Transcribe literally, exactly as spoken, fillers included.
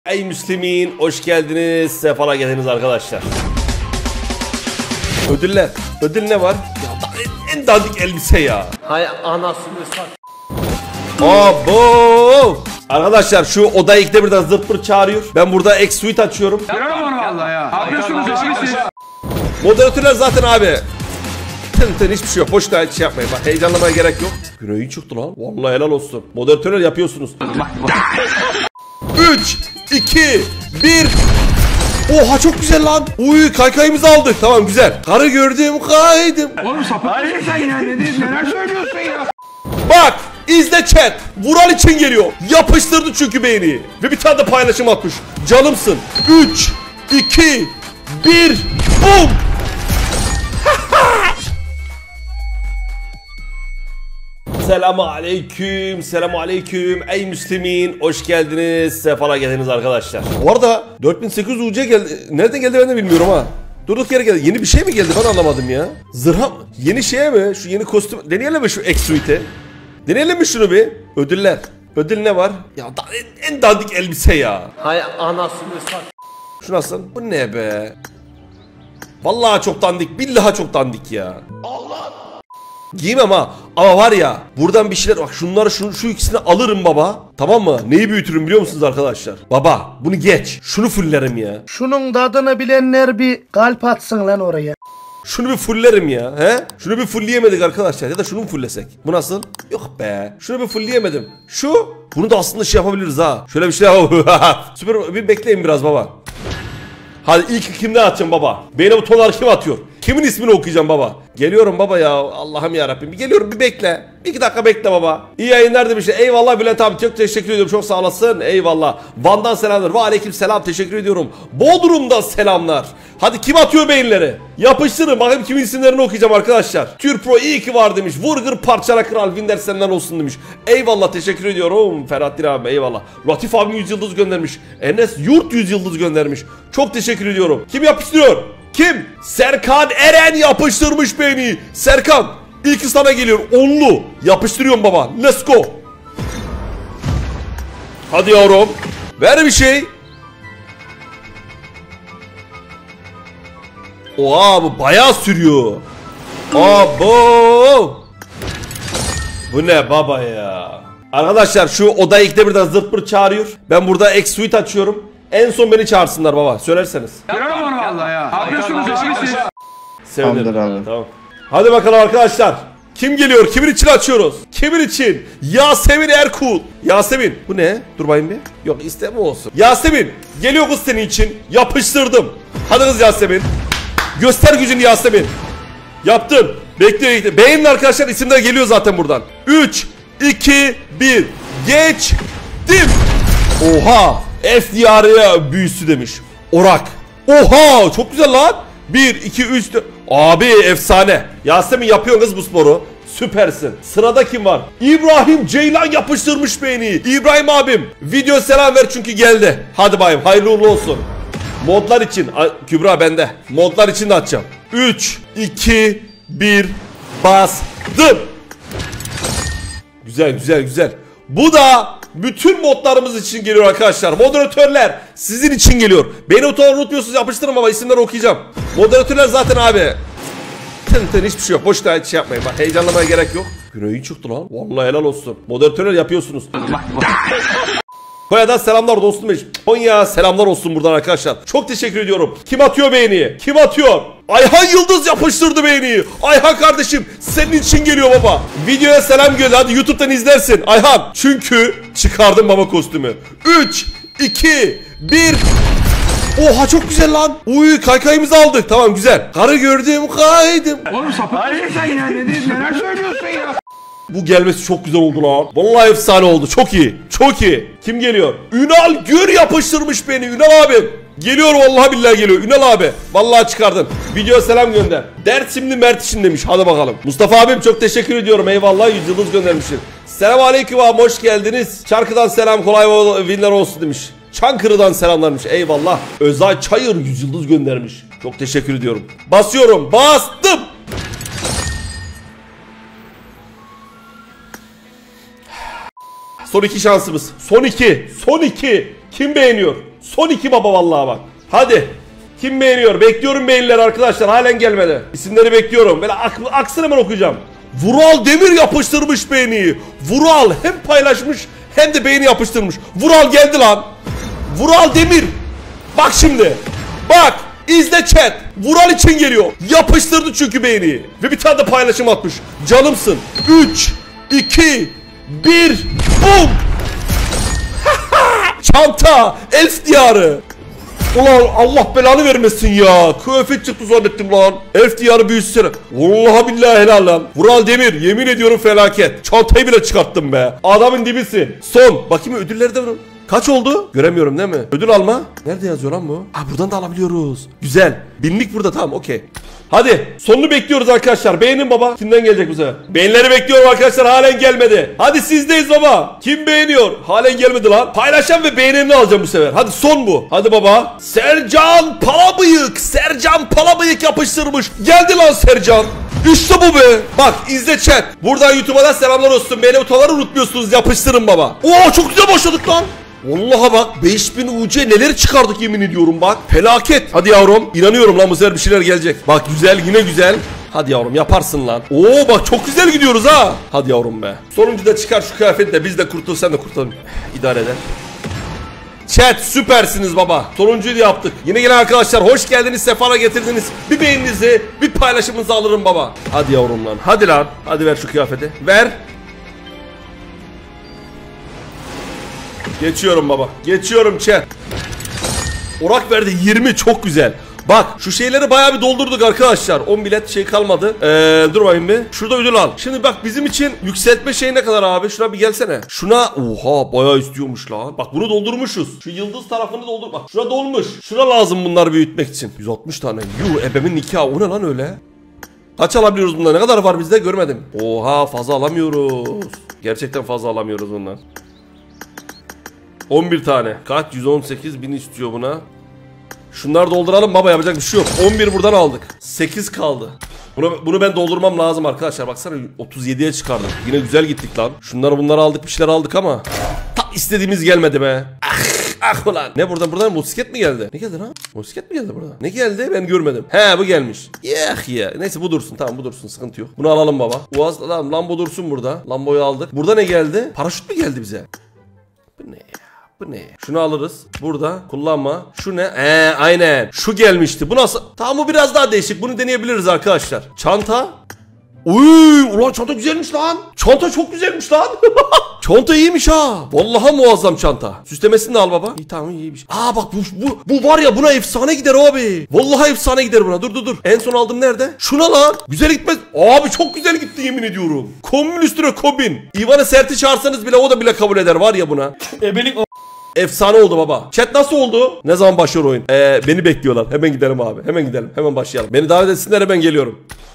Ey Müslümin, hoş geldiniz, sefalar getirdiniz arkadaşlar. Ödüller, ödül ne var? Ya en, en dandik elbise ya. Hay anasını sat. Abo! Arkadaşlar şu odayı ikide birden zırt pırt çağırıyor. Ben burada X suite açıyorum. Görüyorum onu vallahi ya. Yapıyorsunuz abi siz. Moderatörler zaten abi. Tın tın hiçbir şey yok. Boşuna hiç şey yapmayın. Bak heyecanlamaya gerek yok. Güneyi çıktı lan. Vallahi helal olsun. Moderatörler yapıyorsunuz. üç, iki, bir. Oha çok güzel lan. Uy kaykayımızı aldık. Tamam güzel. Karı gördüm kaydım. Oğlum sapık sen ya, ne diyorsun, neler söylüyorsun ya? Bak izle chat. Vural için geliyor. Yapıştırdı çünkü beğeni. Ve bir tane de paylaşım atmış. Canımsın. üç, iki, bir. Bum. Selamun aleyküm, selamun aleyküm. Ey Müslümin, hoş geldiniz, sefalar getirdiniz arkadaşlar. Bu arada dört bin sekiz yüz U C geldi. Nereden geldi ben de bilmiyorum ha. Durduk yere geldi. Yeni bir şey mi geldi ben anlamadım ya. Zırha mı? Yeni şeye mi? Şu yeni kostüm. Deneyelim mi şu X suite'i? Deneyelim mi şunu bir? Ödüller. Ödül ne var? Ya da, en, en dandik elbise ya. Hay anasını sat. Şu nasıl? Bu ne be? Vallahi çok dandik. Billahi çok dandik ya. Allah. Giymem ha. Ama var ya buradan bir şeyler bak şunları şu, şu ikisini alırım baba. Tamam mı? Neyi büyütürüm biliyor musunuz arkadaşlar? Baba bunu geç. Şunu fullerim ya. Şunun tadını bilenler bir kalp atsın lan oraya. Şunu bir fullerim ya. He? Şunu bir fullleyemedik arkadaşlar. Ya da şunu mu fullesek? Bu nasıl? Yok be. Şunu bir fullleyemedim. Şu. Bunu da aslında şey yapabiliriz ha. Şöyle bir şey yapalım. Süper. Bir bekleyin biraz baba. Hadi ilk kimden atacağım baba? Beyne bu tonları kim atıyor? Kimin ismini okuyacağım baba? Geliyorum baba ya. Allah'ım yarabbim. Bir geliyorum bir bekle. Bir iki dakika bekle baba. İyi yayınlar demişler. Eyvallah Bülent abi. Çok teşekkür ediyorum. Çok sağ olasın. Eyvallah. Van'dan selamlar. Ve aleyküm selam. Teşekkür ediyorum. Bodrum'dan selamlar. Hadi kim atıyor beyinleri? Yapıştırın. Bakayım kimin isimlerini okuyacağım arkadaşlar. Türpro iyi ki var demiş. Vurgır parçala kral. Winder senden olsun demiş. Eyvallah. Teşekkür ediyorum. Ferhat Dir abi. Eyvallah. Latif abi yüz yıldız göndermiş. Enes Yurt yüz yıldız göndermiş. Çok teşekkür ediyorum. Kim yapıştırıyor? Kim? Serkan Eren yapıştırmış beni. Serkan ilki sana geliyor. Onlu. Yapıştırıyorum baba. Let's go. Hadi yavrum. Ver bir şey. Oha bu bayağı sürüyor. Abo. Bu ne baba ya. Arkadaşlar şu odayı ikide birden zırt pırt çağırıyor. Ben burada X suite açıyorum. En son beni çağırsınlar baba söylerseniz. Görüyorum onu vallahi ya. Yapıyorsunuz abi siz. Sevinirim. Tamam. Hadi bakalım arkadaşlar. Kim geliyor? Kimin için açıyoruz? Kimin için? Yasemin Erkul. Yasemin. Bu ne? Dur bakayım bir. Yok isteme olsun. Yasemin. Geliyor kız senin için. Yapıştırdım. Hadi kız Yasemin. Göster gücünü Yasemin. Yaptın. Bekliyor. bekliyor. Beğenin arkadaşlar. İsimler geliyor zaten buradan. üç, iki, bir. Geçtim. Oha. F D R'ya büyüsü demiş. Orak. Oha çok güzel lan. bir, iki, üç, dört. Abi efsane. Yasemin yapıyorsun kız bu sporu. Süpersin. Sırada kim var? İbrahim Ceylan yapıştırmış beni. İbrahim abim. Video selam ver çünkü geldi. Hadi bayım hayırlı uğurlu olsun. Modlar için. Kübra bende. Modlar için de atacağım. üç, iki, bir. Bastım. Güzel güzel güzel. Bu da bütün modlarımız için geliyor arkadaşlar. Moderatörler sizin için geliyor. Beni unutmuyorsunuz yapıştırın ama isimleri okuyacağım. Moderatörler zaten abi. Tın tın hiçbir şey yok. Boşuna hiç şey yapmayın. Bak heyecanlamaya gerek yok. Güneyi çıktı lan. Vallahi helal olsun. Moderatörler yapıyorsunuz. Konya'dan selamlar dostum benim. Konya selamlar olsun buradan arkadaşlar. Çok teşekkür ediyorum. Kim atıyor beğeniyi? Kim atıyor? Ayhan Yıldız yapıştırdı beğeniyi. Ayhan kardeşim senin için geliyor baba. Videoya selam gönder. Hadi YouTube'dan izlersin Ayhan. Çünkü çıkardım baba kostümü. üç, iki, bir. Oha çok güzel lan. Uy kaykayımızı aldık. Tamam güzel. Karı gördüm kaydım. Oğlum sapık sen ya, ne diyorsun, neler söylüyorsun ya? Bu gelmesi çok güzel oldu lan. Vallahi efsane oldu. Çok iyi. Çok iyi. Kim geliyor? Ünal Gür yapıştırmış beni. Ünal abim. Geliyor vallahi billahi geliyor. Ünal abi. Vallahi çıkardın. Videoya selam gönder. Dert şimdi Mert için demiş. Hadi bakalım. Mustafa abim çok teşekkür ediyorum. Eyvallah yüz yıldız göndermişsin. Selamun aleyküm abi hoş geldiniz. Çarkı'dan selam kolay winler olsun demiş. Çankırı'dan selamlarmış. Eyvallah. Özay Çayır yüz yıldız göndermiş. Çok teşekkür ediyorum. Basıyorum. Bastım. Son iki şansımız. Son iki. Son iki. Kim beğeniyor? Son iki baba vallahi bak. Hadi. Kim beğeniyor? Bekliyorum beğenileri arkadaşlar. Halen gelmedi. İsimleri bekliyorum. Böyle ak aksın hemen okuyacağım. Vural Demir yapıştırmış beğeniyi. Vural hem paylaşmış hem de beğeni yapıştırmış. Vural geldi lan. Vural Demir. Bak şimdi. Bak. İzle chat. Vural için geliyor. Yapıştırdı çünkü beğeniyi. Ve bir tane de paylaşım atmış. Canımsın. üç, iki, bir. Bum. Çanta. Elf diyarı. Ulan Allah belanı vermesin ya. Kıyafet çıktı zannettim lan. Elf diyarı büyüsene. Vallahi billahi helal lan. Vural Demir yemin ediyorum felaket. Çantayı bile çıkarttım be. Adamın dibisin. Son. Bakayım ödülleri de var. Kaç oldu? Göremiyorum değil mi? Ödül alma. Nerede yazıyor lan bu? Aa buradan da alabiliyoruz. Güzel. Binlik burada tamam okey. Hadi sonunu bekliyoruz arkadaşlar. Beğenin baba. Kimden gelecek bu sefer? Beğenileri bekliyorum arkadaşlar. Halen gelmedi. Hadi sizdeyiz baba. Kim beğeniyor? Halen gelmedi lan. Paylaşan ve beğeneni alacağım bu sefer. Hadi son bu. Hadi baba. Sercan Palabıyık. Sercan Palabıyık yapıştırmış. Geldi lan Sercan. İşte bu be. Bak izle chat. Buradan YouTube'a da selamlar olsun. Beni utaları unutmuyorsunuz. Yapıştırın baba. Oo çok güzel başladık lan. Vallahi bak beş bin U C neler çıkardık yemin ediyorum bak. Felaket. Hadi yavrum. İnanıyorum lan bu sefer bir şeyler gelecek. Bak güzel yine güzel. Hadi yavrum yaparsın lan. Oo bak çok güzel gidiyoruz ha. Hadi yavrum be. Sonuncu da çıkar şu kıyafeti de biz de kurtul sen de kurtulalım. İdare eder. Chat süpersiniz baba. Sonuncuyu da yaptık. Yine gelen arkadaşlar hoş geldiniz, sefara getirdiniz. Bir beğeninizi, bir paylaşımınızı alırım baba. Hadi yavrum lan. Hadi lan. Hadi ver şu kıyafeti. Ver. Geçiyorum baba. Geçiyorum chat. Orak verdi yirmi çok güzel. Bak şu şeyleri bayağı bir doldurduk arkadaşlar. on bilet şey kalmadı. Ee, dur bakayım bir. Şurada ödül al. Şimdi bak bizim için yükseltme şey ne kadar abi? Şuna bir gelsene. Şuna oha bayağı istiyormuş lan. Bak bunu doldurmuşuz. Şu yıldız tarafını doldur. Bak şura dolmuş. Şura lazım bunları büyütmek için. yüz altmış tane. Yuh ebemin nikahı. O ne lan öyle? Kaç alabiliyoruz bundan? Ne kadar var bizde? Görmedim. Oha fazla alamıyoruz. Gerçekten fazla alamıyoruz bundan. on bir tane. Kaç? yüz on sekiz bin istiyor buna. Şunları dolduralım baba yapacak bir şey yok. on bir buradan aldık. sekiz kaldı. Bunu, bunu ben doldurmam lazım arkadaşlar. Baksana otuz yediye çıkardık. Yine güzel gittik lan. Şunları bunları aldık bir şeyler aldık ama tam istediğimiz gelmedi be. Ah ah ulan. Ne buradan buradan motosiklet mi geldi? Ne geldi lan? Motosiklet mi geldi burada? Ne geldi ben görmedim. He bu gelmiş. Yah ya. Neyse bu dursun tamam bu dursun sıkıntı yok. Bunu alalım baba. Uaz tamam Lambo dursun burada. Lambo'yu aldık. Burada ne geldi? Paraşüt mü geldi bize? Bu ne ya? Bu ne? Şunu alırız. Burada kullanma. Şu ne? Eee aynen. Şu gelmişti. Bu nasıl? Tamam bu biraz daha değişik. Bunu deneyebiliriz arkadaşlar. Çanta. Uy, ulan çanta güzelmiş lan. Çanta çok güzelmiş lan. Çanta iyiymiş ha. Vallahi muazzam çanta. Süslemesini de al baba. İyi tamam iyiymiş. Aa bak bu, bu bu var ya buna efsane gider abi. Vallahi efsane gider buna. Dur dur dur. En son aldım nerede? Şuna lan. Güzel gitmez. Abi çok güzel gitti yemin ediyorum. Kombin üstüne kombin. İvan'ı serti çağırsanız bile o da bile kabul eder var ya buna. Ebelik o. Efsane oldu baba. Chat nasıl oldu? Ne zaman başlıyor oyun? Ee, beni bekliyorlar. Hemen gidelim abi. Hemen gidelim. Hemen başlayalım. Beni davet etsinler hemen geliyorum.